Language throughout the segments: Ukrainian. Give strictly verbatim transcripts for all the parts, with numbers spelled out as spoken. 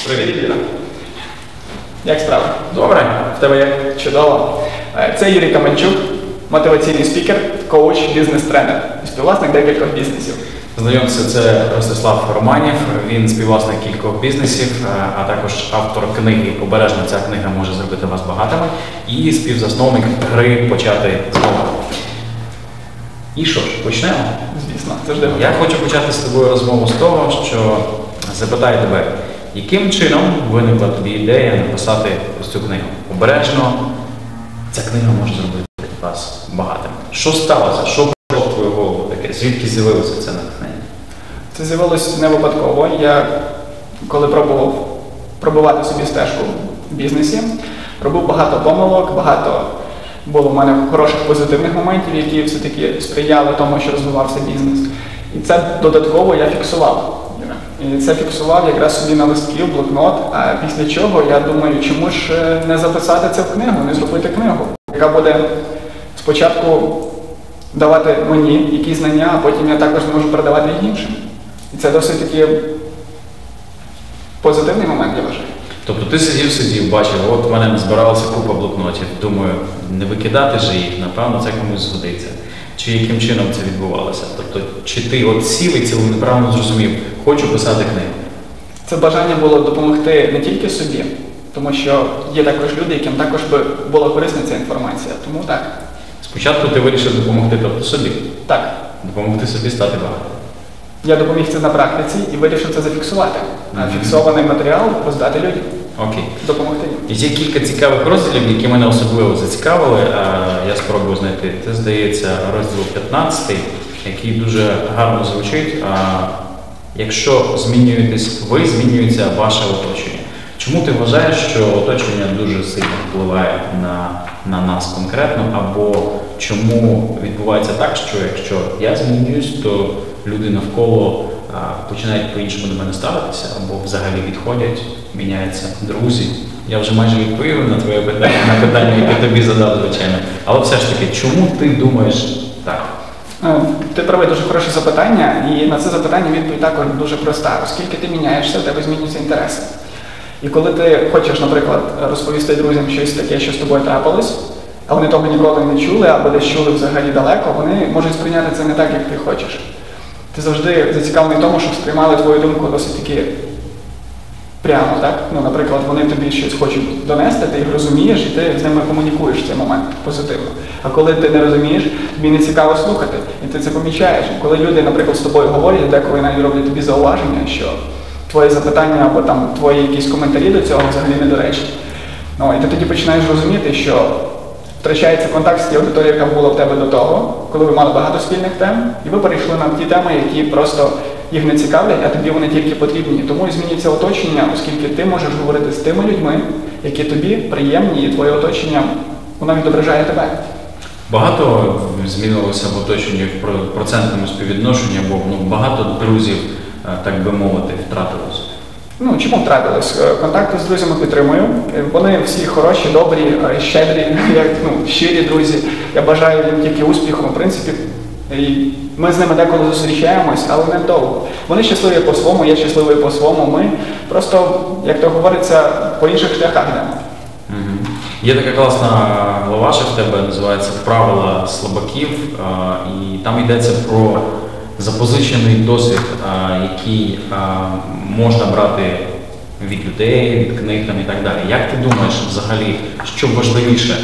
Привіт, Іра. Як справи? Добре. В тебе як? Чудово. Це Юрій Каменчук, мотиваційний спікер, коуч, бізнес-тренер і співвласник декількох бізнесів. Знайомся, це Ростислав Романів, він співвласник кількох бізнесів, а також автор книги «Обережно, ця книга може зробити вас багатими» і співзасновник гри «Почати знову». І що ж, почнемо? Звісно, завжди. Я хочу почати з тобою розмову з того, що запитаю тебе, яким чином виникла тобі ідея написати ось цю книгу? Обережно, ця книга може зробити вас багатими. Що сталося? Що прийшло в твою голову таке? Звідки з'явилося це натхнення? Це з'явилось не випадково. Я, коли пробував пробувати собі стежку в бізнесі, робив багато помилок, багато було в мене хороших позитивних моментів, які все-таки сприяли тому, що розвивався бізнес. І це додатково я фіксував. І це фіксував якраз собі на листки, в блокнот, а після чого я думаю, чому ж не записати це в книгу, не зробити книгу, яка буде спочатку давати мені якісь знання, а потім я також зможу передавати їх іншим. І це досить таки позитивний момент, я вважаю. Тобто ти сидів, сидів, бачив, от в мене назбиралася купа блокнотів, думаю, не викидати ж їх, напевно, це комусь згодиться. Чи яким чином це відбувалося? Тобто, чи ти от сів і ціленаправно зрозумів, хочу писати книгу? Це бажання було допомогти не тільки собі, тому що є також люди, яким також би була корисна ця інформація. Тому так. Спочатку ти вирішив допомогти, тобто собі? Так. Допомогти собі стати багатим? Я допоміг це на практиці і вирішив це зафіксувати. А mm-hmm. фіксований матеріал роздати людям. Окей. Допомогти їм. Є кілька цікавих розділів, які мене особливо зацікавили. Я спробую знайти. Це, здається, розділ п'ятнадцятий, який дуже гарно звучить. Якщо змінюєтесь ви, змінюється ваше оточення. Чому ти вважаєш, що оточення дуже сильно впливає на, на нас конкретно, або чому відбувається так, що якщо я змінююсь, то люди навколо а, починають по-іншому до мене ставитися, або взагалі відходять, міняються друзі? Я вже майже відповів на твоє питання, на питання, яке тобі задав, звичайно. Але все ж таки, чому ти думаєш так? Ти правий, дуже хороше запитання, і на це запитання відповідь також дуже проста. Оскільки ти міняєшся, у тебе змінюються інтереси. І коли ти хочеш, наприклад, розповісти друзям щось таке, що з тобою трапилось, а вони того ніколи не чули, або десь чули взагалі далеко, вони можуть сприйняти це не так, як ти хочеш. Ти завжди зацікавлений в тому, щоб сприймали твою думку досить таки прямо, так? Ну, наприклад, вони тобі щось хочуть донести, ти їх розумієш, і ти з ними комунікуєш в цей момент позитивно. А коли ти не розумієш, тобі не цікаво слухати, і ти це помічаєш. Коли люди, наприклад, з тобою говорять, деколи навіть роблять тобі зауваження, що твої запитання або там твої якісь коментарі до цього взагалі недоречні. Ну, і ти тоді починаєш розуміти, що втрачається контакт з тією аудиторією, яка була в тебе до того, коли ви мали багато спільних тем, і ви перейшли на ті теми, які просто їх не цікавлять, а тобі вони тільки потрібні. Тому і змінюється оточення, оскільки ти можеш говорити з тими людьми, які тобі приємні, і твоє оточення, воно відображає тебе. Багато змінилося в оточенні в процентному співвідношенні, бо ну, багато друзів, так би мовити, втратилось. Ну, чому втратились? Контакти з друзями підтримую. Вони всі хороші, добрі, щедрі, ну, щирі друзі. Я бажаю їм тільки успіху, в принципі. І ми з ними деколи зустрічаємось, але не довго. Вони щасливі по-своєму, я щасливий по-своєму. Ми просто, як то говориться, по інших шляхах йдемо. Угу. Є така класна глава, що в тебе називається «Правила слабаків», і там йдеться про запозичений досвід, який можна брати від людей, від книг там, і так далі. Як ти думаєш взагалі, що важливіше?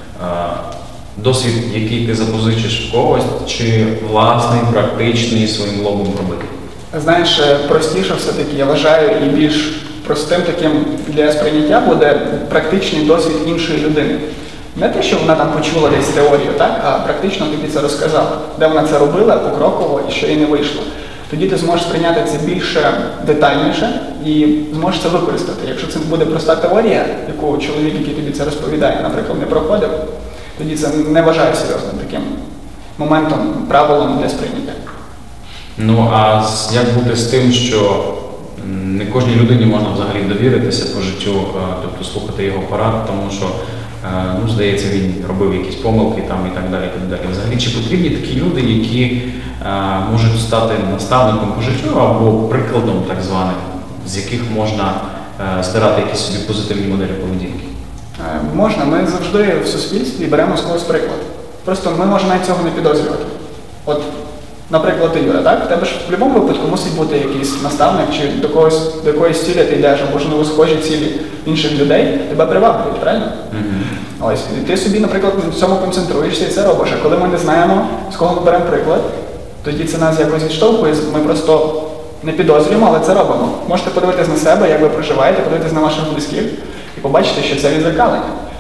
Досвід, який ти запозичиш в когось, чи власний, практичний, своїм лобом робити? Знаєш, простіше все-таки, я вважаю, і більш простим таким для сприйняття буде практичний досвід іншої людини. Не те, що вона там почула десь теорію, так? А практично тобі це розказала, де вона це робила покроково і що їй не вийшло. Тоді ти зможеш сприйняти це більше детальніше і зможеш це використати. Якщо це буде проста теорія, яку чоловік, який тобі це розповідає, наприклад, не проходив, тоді це не вважаю серйозним таким моментом, правилом для сприйняття. Ну, а як бути з тим, що не кожній людині можна взагалі довіритися по життю, тобто слухати його порад, тому що, ну, здається, він робив якісь помилки там і так далі, і так далі. Взагалі, чи потрібні такі люди, які можуть стати наставником по життю або прикладом так званим, з яких можна е, стирати якісь собі позитивні моделі поведінки? Е, Можна, ми завжди в суспільстві беремо з когось приклад. Просто ми можемо навіть цього не підозрювати. От, наприклад, ти, Юра, так? В тебе ж в будь-якому випадку мусить бути якийсь наставник, чи до когось, до якоїсь цілі ти йдеш, або ж ново схожі цілі інших людей, тебе приваблюють, правильно? Mm-hmm. Ось, і ти собі, наприклад, на цьому концентруєшся і це робиш. А коли ми не знаємо, з кого ми беремо приклад, тоді це нас якось відштовхує, ми просто не підозрюємо, але це робимо. Можете подивитись на себе, як ви проживаєте, подивитись на ваших близьких і побачити, що це відзеркалення.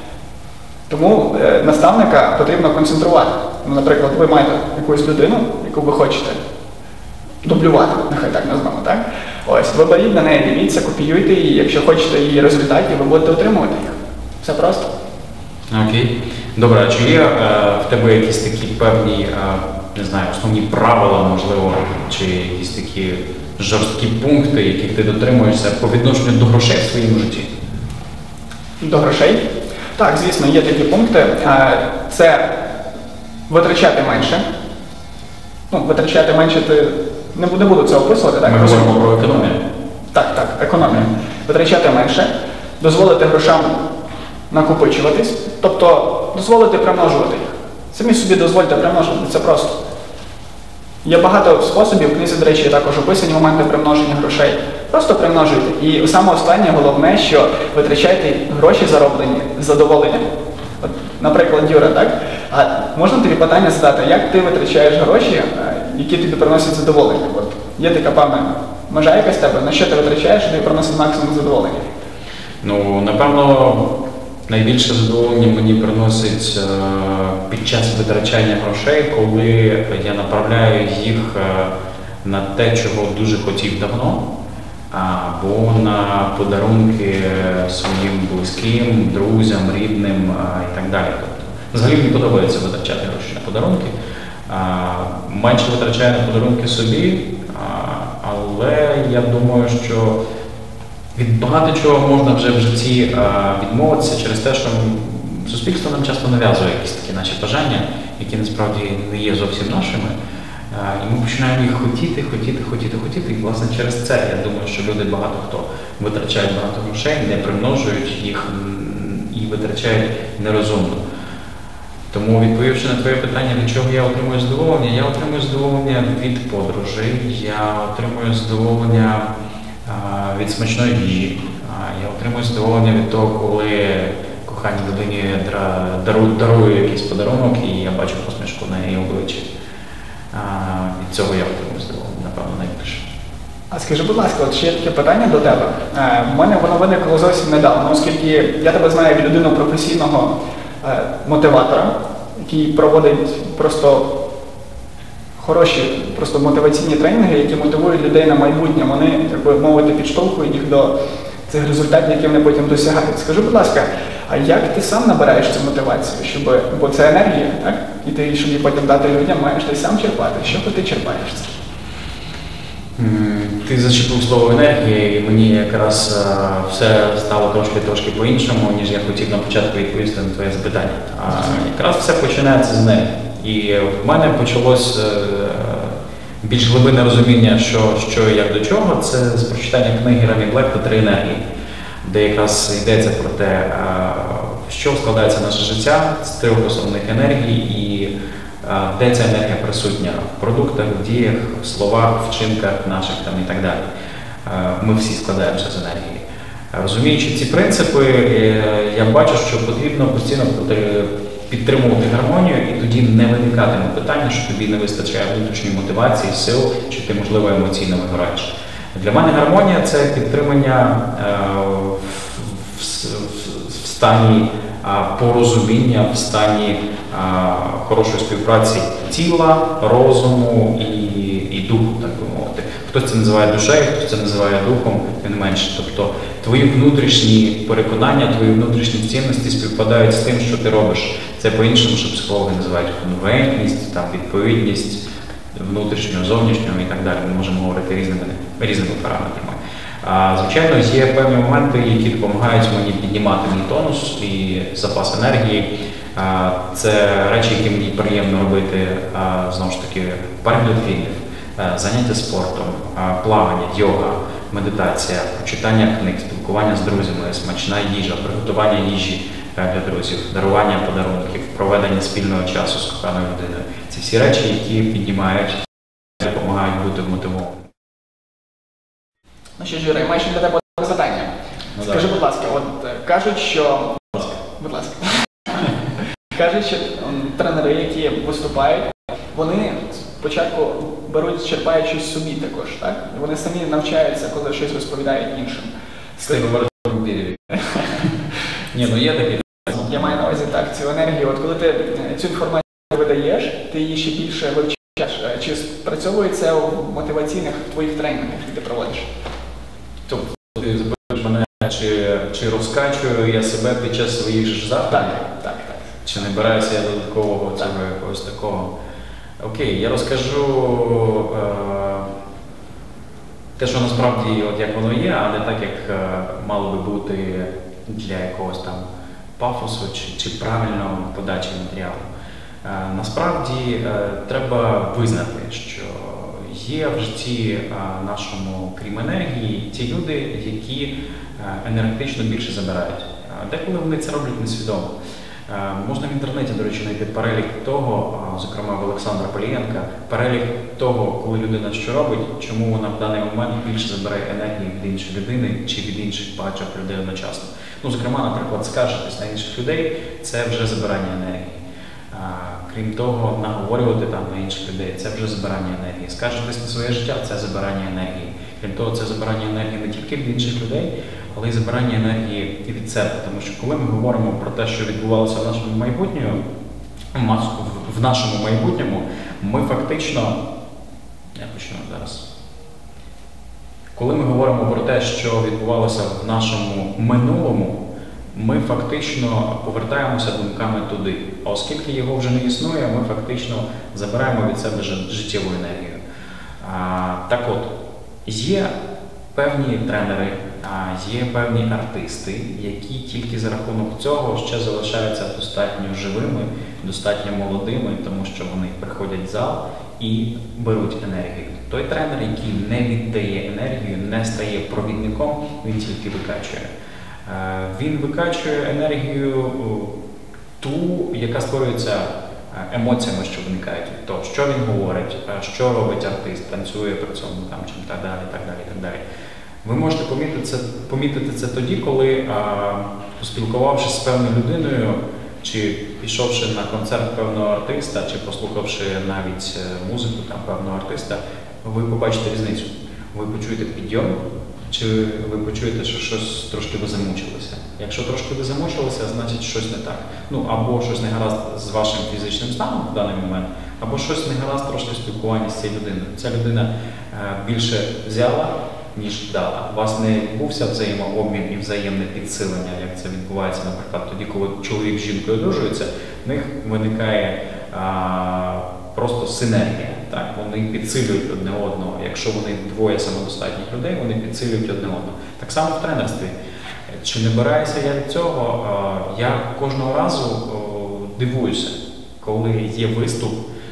Тому е, наставника потрібно концентрувати. Ну, наприклад, ви маєте якусь людину, яку ви хочете дублювати, нехай так назвемо, так? Ось, ви беріть на неї, дивіться, копіюйте її, якщо хочете її результатів, ви будете отримувати їх. Все просто. Окей. Добре, а чи є е, в тебе якісь такі певні, е, не знаю, основні правила, можливо, чи якісь такі жорсткі пункти, яких ти дотримуєшся по відношенню до грошей в своєму житті? До грошей? Так, звісно, є такі пункти. Е, Це витрачати менше. Ну, витрачати менше, ти не буду, не буду це описувати, так? Ми говоримо про економію. Так, так, економію. Витрачати менше, дозволити грошам накопичуватись, тобто дозволити примножувати їх. Самі собі дозвольте примножувати, це просто. Є багато способів, в книзі, до речі, є також описані моменти примноження грошей. Просто примножуйте. І саме останнє, головне, що витрачайте гроші зароблені з задоволенням. От, наприклад, Юра, так? А можна тобі питання задати, як ти витрачаєш гроші, які тобі приносять задоволення? От, є така певна межа якась тебе, на що ти витрачаєш, що тобі приносить максимум задоволення? Ну, напевно, найбільше задоволення мені приносить е, під час витрачання грошей, коли я направляю їх е, на те, чого дуже хотів давно, або на подарунки своїм близьким, друзям, рідним а, і так далі. Тобто, взагалі мені подобається витрачати гроші на подарунки. А, менше витрачаю на подарунки собі, а, але я думаю, що від багато чого можна вже в житті а, відмовитися через те, що суспільство нам часто нав'язує якісь такі наші бажання, які насправді не є зовсім нашими. І ми починаємо їх хотіти, хотіти, хотіти, хотіти. І, власне, через це, я думаю, що люди багато хто витрачають багато грошей, не примножують їх і витрачають нерозумно. Тому, відповівши на твоє питання, від чого я отримую задоволення, я отримую задоволення від подорожей, я отримую задоволення а, від смачної їжі, а, я отримую задоволення від того, коли коханій людині дарую, дарую якийсь подарунок, і я бачу посмішку на її обличчі. А, від цього я отримую задоволення, напевно, найбільше. А скажи, будь ласка, от ще є таке питання до тебе. Е, в мене воно виникло зовсім недавно, оскільки я тебе знаю як людину професійного е, мотиватора, який проводить просто хороші, просто мотиваційні тренінги, які мотивують людей на майбутнє. Вони, так би мовити, підштовхують їх до цих результатів, які вони потім досягають. Скажи, будь ласка, а як ти сам набираєш цю мотивацію? Щоб, бо це енергія, так? І ти, щоб її потім дати людям, маєш ти сам черпати. Що ти черпаєш це? Ти зачепив слово енергія, і мені якраз а, все стало трошки-трошки по-іншому, ніж я хотів на початку відповісти на твоє запитання. А якраз все починається з енергії. І в мене почалось а, більш глибинне розуміння, що, що і як до чого. Це з прочитання книги Ремі Блекта «Три енергії», де якраз йдеться про те, а, що складається наше життя з трьох основних енергій, і а, де ця енергія присутня в продуктах, в діях, в словах, в вчинках наших там, і так далі. А, ми всі складаємося з енергії. Розуміючи ці принципи, я бачу, що потрібно постійно підтримувати гармонію, і тоді не виникатиме питання, що тобі не вистачає внутрішньої мотивації, сил, чи ти, можливо, емоційно вигораєш. Для мене гармонія – це підтримання е, в, в, в стані а, порозуміння, в стані а, хорошої співпраці тіла, розуму і, і духу, так би мовити. Хтось це називає душею, хтось це називає духом, тим не менше. Тобто твої внутрішні переконання, твої внутрішні цінності співпадають з тим, що ти робиш. Це по-іншому, що психологи називають конгруентність, там, відповідність внутрішнього, зовнішнього і так далі. Ми можемо говорити різними, різними параметрами. А, звичайно, є певні моменти, які допомагають мені піднімати мій тонус і запас енергії. А, це речі, які мені приємно робити, а, знову ж таки, перегляд фільмів, заняття спортом, плавання, йога, медитація, прочитання книг, спілкування з друзями, смачна їжа, приготування їжі для друзів, дарування подарунків, проведення спільного часу з коханою людиною. Це всі речі, які піднімають, допомагають бути вмотивованим. Ну що ж, Юрій, маю ще для тебе одне запитання. Ну, Скажи, так. будь ласка, от е, кажуть, що... Будь ласка. Кажуть, що м, тренери, які виступають, вони спочатку беруть, черпають щось собі також, так? І вони самі навчаються, коли щось розповідають іншим. З тим говорити. Ні, ну є такі. Я маю на увазі так, цю енергію. От коли ти е, цю інформацію видаєш, ти її ще більше вивчаєш. Е, Чи спрацьовує це у мотиваційних твоїх тренінгах, які ти проводиш? Тобто ти запитуєш мене, чи, чи розкачую я себе під час своїх ж заходів? Так, так, так. Чи не бираюся я додаткового цього якогось такого? Окей, я розкажу е, те, що насправді от як воно є, а не так, як е, мало би бути для якогось там пафосу чи, чи правильної подачі матеріалу. Е, насправді е, треба визнати, що є в житті е, нашому, крім енергії, ті люди, які е, енергетично більше забирають. Е, деколи вони це роблять несвідомо. Е, Можна в інтернеті, до речі, знайти перелік того, е, зокрема в Олександра Полієнка, перелік того, коли людина що робить, чому вона в даний момент більше забирає енергії від іншої людини чи від інших багатьох людей одночасно. Ну, зокрема, наприклад, скаржитись на інших людей – це вже забирання енергії. Е, Крім того, наговорювати там на інших людей – це вже забирання енергії. Скаржитись на своє життя – це забирання енергії. Крім того, це забирання енергії не тільки від інших людей, але й забирання енергії і від себе. Тому що коли ми говоримо про те, що відбувалося в нашому майбутньому, в нашому майбутньому, ми фактично, я почну зараз. Коли ми говоримо про те, що відбувалося в нашому минулому, ми фактично повертаємося думками туди. А оскільки його вже не існує, ми фактично забираємо від себе життєву енергію. А, так от, є певні тренери, є певні артисти, які тільки за рахунок цього ще залишаються достатньо живими, достатньо молодими, тому що вони приходять в зал і беруть енергію. Той тренер, який не віддає енергію, не стає провідником, він тільки викачує. Він викачує енергію ту, яка створюється емоціями, що виникають від того, що він говорить, що робить артист, танцює при цьому там, чим так далі, так далі, так далі. Ви можете помітити це, помітити це тоді, коли, а, поспілкувавшись з певною людиною, чи пішовши на концерт певного артиста, чи послухавши навіть музику там, певного артиста, ви побачите різницю. Ви почуєте підйом, чи ви почуєте, що щось трошки ви замучилися. Якщо трошки ви замучилися, значить щось не так. Ну, або щось не гаразд з вашим фізичним станом в даний момент, або щось не гаразд трошки в спілкуванні з цією людиною. Ця людина е, більше взяла, ніж дала. У вас не відбувся взаємообмін і взаємне підсилення, як це відбувається, наприклад, тоді, коли чоловік з жінкою одружується, в них виникає а, просто синергія. Так? Вони підсилюють одне одного. Якщо вони двоє самодостатніх людей, вони підсилюють одне одного. Так само в тренерстві. Чи не бираюся я від цього? А, я кожного разу о, дивуюся, коли є виступ,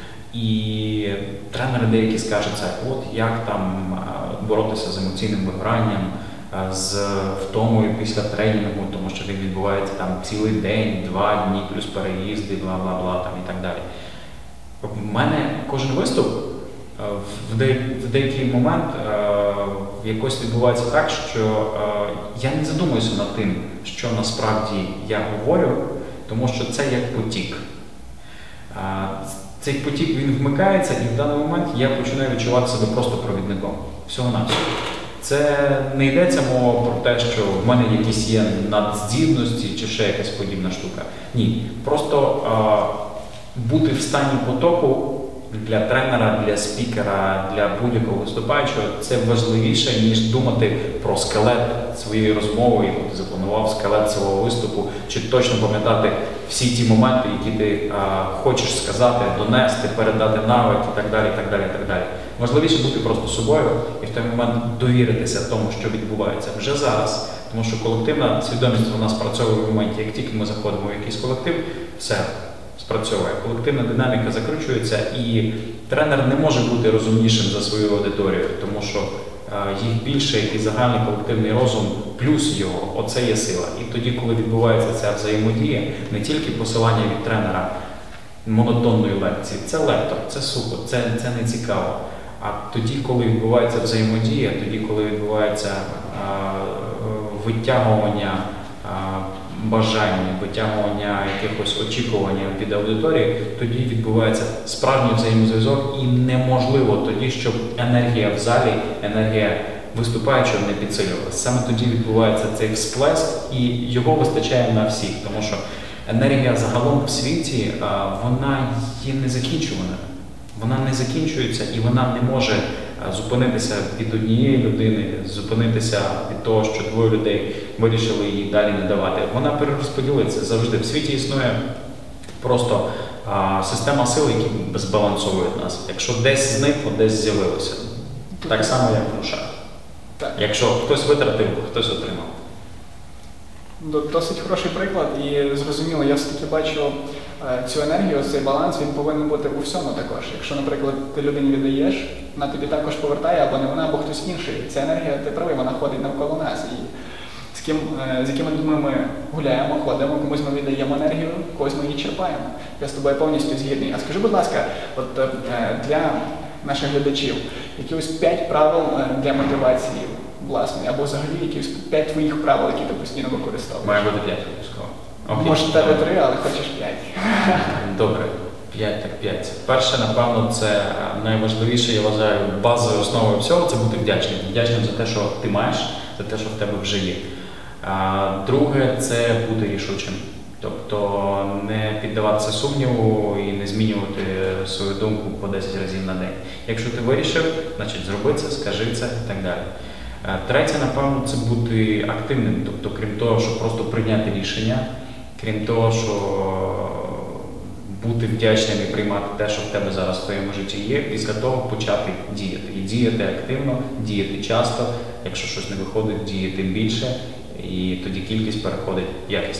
і тренери деякі скажуться, от як там боротися з емоційним вигоранням, з втомою після тренінгу, тому що він відбувається там цілий день, два дні, плюс переїзди, бла-бла-бла там і так далі. В мене кожен виступ в, де, в деякий момент якось відбувається так, що я не задумуюся над тим, що насправді я говорю, тому що це як потік. Цей потік, він вмикається, і в даний момент я починаю відчувати себе просто провідником. Всього-навсього. Це не йдеться мова про те, що в мене якісь є надздібності чи ще якась подібна штука. Ні. Просто а, бути в стані потоку для тренера, для спікера, для будь-якого виступаючого – це важливіше, ніж думати про скелет своєї розмови, яку ти запланував, скелет свого виступу, чи точно пам'ятати всі ті моменти, які ти а, хочеш сказати, донести, передати навик і так далі, і так далі, і так далі. Важливіше бути просто собою і в той момент довіритися тому, що відбувається вже зараз. Тому що колективна свідомість у нас працює в моменті, як тільки ми заходимо в якийсь колектив, все спрацьовує. Колективна динаміка закручується, і тренер не може бути розумнішим за свою аудиторію, тому що їх більше і загальний колективний розум плюс його, оце є сила. І тоді, коли відбувається ця взаємодія, не тільки посилання від тренера монотонної лекції, це лектор, це супер, це, це не цікаво. А тоді, коли відбувається взаємодія, тоді, коли відбувається а, витягування а, бажань, витягування якихось очікувань від аудиторії, тоді відбувається справжній взаємозв'язок, і неможливо тоді, щоб енергія в залі, енергія виступаючого не підсилювалася. Саме тоді відбувається цей всплеск, і його вистачає на всіх, тому що енергія загалом в світі, вона є незакінчувана. Вона не закінчується і вона не може зупинитися від однієї людини, зупинитися від того, що двоє людей вирішили її далі не давати. Вона перерозподілиться завжди. В світі існує просто а, система сил, які збалансовують нас. Якщо десь зникло, десь з'явилося. Так само, як в грошах. Якщо хтось витратив, хтось отримав. Досить хороший приклад, і зрозуміло, я все-таки бачу цю енергію, цей баланс, він повинен бути у всьому також. Якщо, наприклад, ти людині віддаєш, вона тобі також повертає, або не вона, або хтось інший. Ця енергія, ти правий, вона ходить навколо нас. І з, ким, з якими людьми ми гуляємо, ходимо, комусь ми віддаємо енергію, когось ми її черпаємо. Я з тобою повністю згідний. А скажи, будь ласка, от для наших глядачів, якихось п'ять правил для мотивації власне, або взагалі якісь п'ять твоїх правил, які ти постійно використовуєш. Має бути п'ять обов'язково. Може, тебе три, але хочеш п'ять. Добре, п'ять так п'ять. Перше, напевно, це найважливіше, я вважаю, базовою основою всього – це бути вдячним. Вдячним за те, що ти маєш, за те, що в тебе вже є. Друге – це бути рішучим. Тобто не піддаватися сумніву і не змінювати свою думку по десять разів на день. Якщо ти вирішив, значить зроби це, скажи це і так далі. Третє, напевно, це бути активним, тобто крім того, щоб просто прийняти рішення, крім того, що бути вдячним і приймати те, що в тебе зараз в твоєму житті є, після того почати діяти. І діяти активно, діяти часто, якщо щось не виходить, діяти більше, і тоді кількість переходить в якість.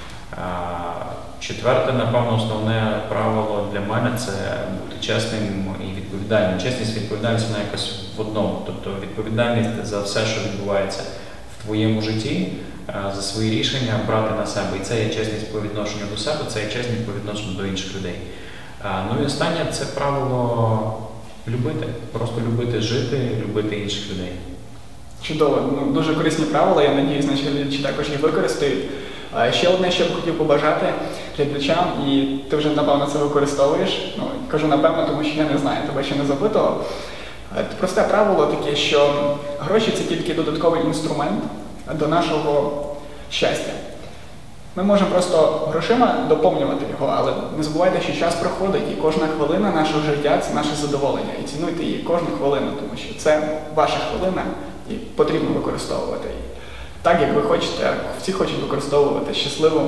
Четверте, напевно, основне правило для мене – це бути чесним і відповідальним. Чесність і відповідальність, вона якось в одному. Тобто відповідальність за все, що відбувається в твоєму житті, за свої рішення брати на себе. І це є чесність по відношенню до себе, це є чесність по відношенню до інших людей. Ну і останнє – це правило любити. Просто любити жити, любити інших людей. Чудово. Ну, дуже корисні правила, я надіюсь, наші глядачі також їх використають. Ще одне, що б хотів побажати глядачам, і ти вже, напевно, це використовуєш. Ну, кажу напевно, тому що я не знаю, тебе ще не запитував. Просте правило таке, що гроші – це тільки додатковий інструмент до нашого щастя. Ми можемо просто грошима доповнювати його, але не забувайте, що час проходить, і кожна хвилина нашого життя – це наше задоволення. І цінуйте її кожну хвилину, тому що це ваша хвилина, і потрібно використовувати її так, як ви хочете, всі хочуть використовувати щасливо.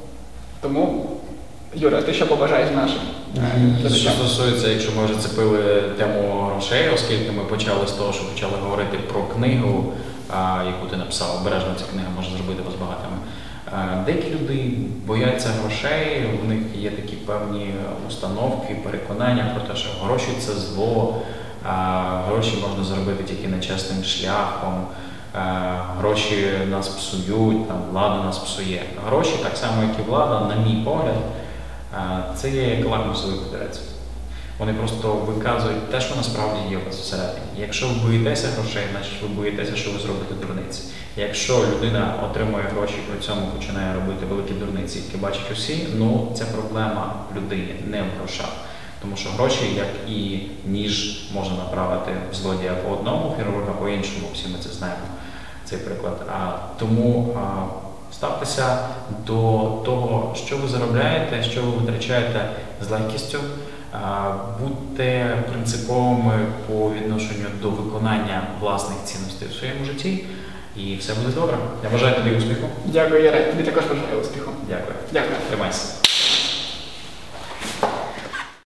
Тому, Юра, ти що побажаєш нашим глядачам? Що стосується, якщо ми вже цепили тему грошей, оскільки ми почали з того, що почали говорити про книгу, яку ти написав, обережно ця книга може зробити вас багатими. Деякі люди бояться грошей, у них є такі певні установки, переконання про те, що гроші – це зло, гроші можна заробити тільки нечесним шляхом, гроші нас псують, там, влада нас псує. Гроші, так само, як і влада, на мій погляд, це є як лакмусовий папірець. Вони просто виказують те, що насправді є у вас всередині. Якщо ви боїтеся грошей, значить ви боїтеся, що ви зробите дурниці. Якщо людина отримує гроші і при цьому починає робити великі дурниці, які бачать усі, ну це проблема людини, не в грошах. Тому що гроші, як і ніж, можна направити в злодія по одному, хірурга по іншому, всі ми це знаємо, цей приклад. А, тому а, ставтеся до того, що ви заробляєте, що ви витрачаєте з легкістю, а, будьте принциповими по відношенню до виконання власних цінностей в своєму житті, і все буде добре. Я бажаю тобі успіху. Дякую, Яре. Тобі також бажаю успіху. Дякую. Дякую. Тримайся.